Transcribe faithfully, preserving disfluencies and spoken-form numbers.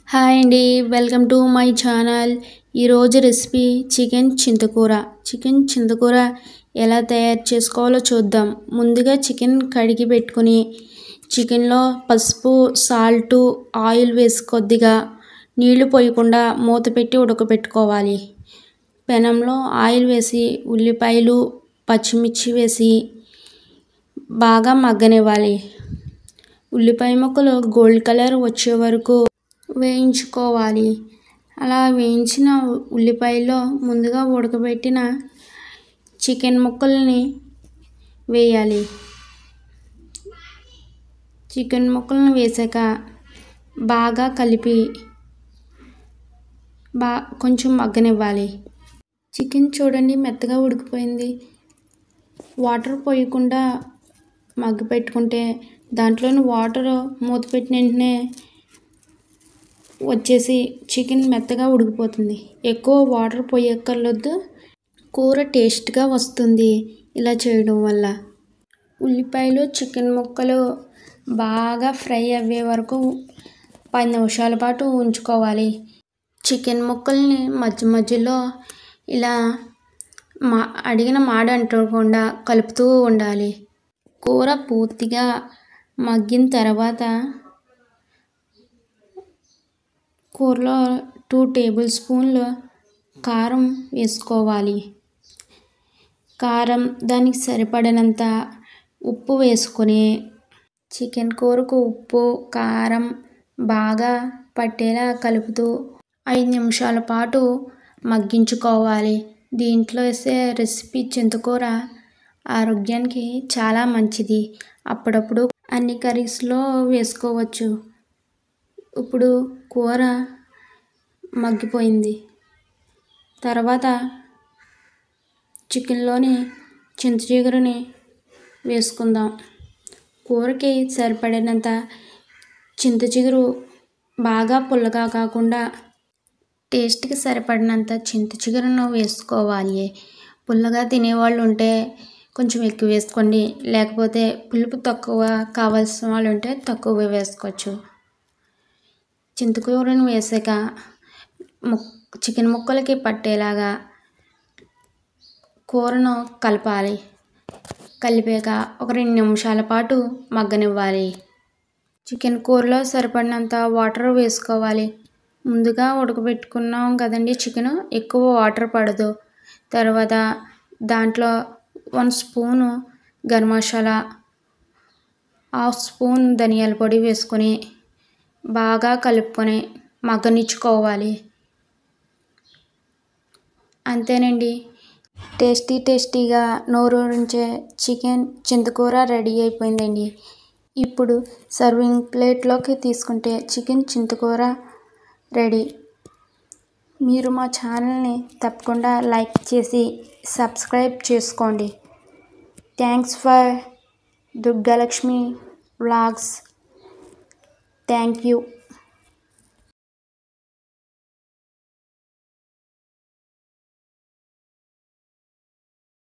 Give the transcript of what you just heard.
Hi అండి, welcome to my channel. ఈరోజు recipe chicken చింతకూర. చికెన్ చింతకూర ఎలా తయారు చేసుకోవాలో చూద్దాం. ముందుగా చికెన్ కడిగి పెట్టుకుని చికెన్లో పసుపు, సాల్టు, ఆయిల్ వేసి కొద్దిగా నీళ్లు పోయకుండా మూత పెట్టి ఉడకబెట్టుకోవాలి. పెనంలో ఆయిల్ వేసి ఉల్లిపాయలు, పచ్చిమిర్చి వేసి బాగా మగ్గనివ్వాలి. ఉల్లిపాయ ముక్కలు గోల్డ్ కలర్ వచ్చే వరకు వేయించుకోవాలి. అలా వేయించిన ఉల్లిపాయలో ముందుగా ఉడకబెట్టిన చికెన్ ముక్కల్ని వేయాలి. చికెన్ ముక్కలను వేసాక బాగా కలిపి బా కొంచెం మగ్గనివ్వాలి. చికెన్ చూడండి మెత్తగా ఉడికిపోయింది. వాటర్ పోయకుండా మగ్గ పెట్టుకుంటే దాంట్లోని వాటర్ మూత పెట్టిన వెంటనే వచ్చేసి చికెన్ మెత్తగా ఉడికిపోతుంది. ఎక్కువ వాటర్ పోయక్కర్లేదు, కూర టేస్ట్గా వస్తుంది ఇలా చేయడం వల్ల. ఉల్లిపాయలు, చికెన్ ముక్కలు బాగా ఫ్రై అయ్యే వరకు పది నిమిషాల పాటు ఉంచుకోవాలి. చికెన్ ముక్కల్ని మధ్య మధ్యలో ఇలా మా అడిగిన మాడ అంటకుండా కలుపుతూ ఉండాలి. కూర పూర్తిగా మగ్గిన తర్వాత కూరలో టూ టేబుల్ స్పూన్లు కారం వేసుకోవాలి. కారం దానికి సరిపడినంత ఉప్పు వేసుకొని చికెన్ కూరకు ఉప్పు, కారం బాగా పట్టేలా కలుపుతూ ఐదు నిమిషాల పాటు మగ్గించుకోవాలి. దీంట్లో వేసే రెసిపీ చింతకూర ఆరోగ్యానికి చాలా మంచిది. అప్పుడప్పుడు అన్ని కర్రీస్లో వేసుకోవచ్చు. ఇప్పుడు కూర మగ్గిపోయింది. తర్వాత చికెన్లోని చింత చిగురుని వేసుకుందాం. కూరకి సరిపడినంత చింత చిగురు బాగా పుల్లగా కాకుండా టేస్ట్కి సరిపడినంత చింత చిగురును వేసుకోవాలి. పుల్లగా తినేవాళ్ళు ఉంటే కొంచెం ఎక్కువ వేసుకోండి, లేకపోతే పులుపు తక్కువ కావాల్సిన వాళ్ళు ఉంటే తక్కువ వేసుకోవచ్చు. చింతకూరను వేసాక ముక్ చికెన్ ముక్కలకి పట్టేలాగా కూరను కలపాలి. కలిపాక ఒక రెండు నిమిషాల పాటు మగ్గనివ్వాలి. చికెన్ కూరలో సరిపడినంత వాటర్ వేసుకోవాలి. ముందుగా ఉడకబెట్టుకున్నాం కదండి చికెన్, ఎక్కువ వాటర్ పడదు. తర్వాత దాంట్లో one spoon garam masala, half spoon ధనియాల పొడి వేసుకొని బాగా కలుపుకొని మగ్గనిచ్చుకోవాలి. అంతేనండి, టేస్టీ టేస్టీగా నోరూరించే చికెన్ చింతకూర రెడీ అయిపోయిందండి. ఇప్పుడు సర్వింగ్ ప్లేట్లోకి తీసుకుంటే చికెన్ చింతకూర రెడీ. మీరు మా ఛానల్ని తప్పకుండా లైక్ చేసి సబ్స్క్రైబ్ చేసుకోండి. Thanks for Durgalakshmi vlogs. Thank you.